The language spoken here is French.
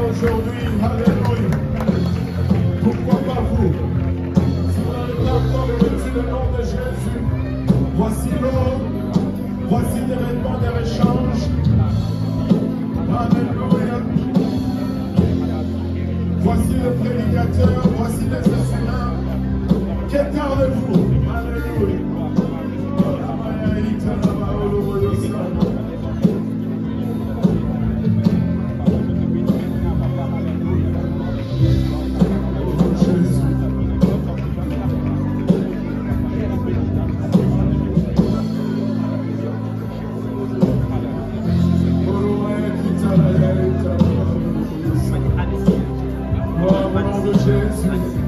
aujourd'hui, alléluia. Pourquoi pas vous? Si vous n'avez pas encore reçu le nom de Jésus, voici l'eau, voici l'événement de l'échange. Alléluia. Voici le prédicateur, voici les instruments. Que parlez-vous? Alléluia. Jésus.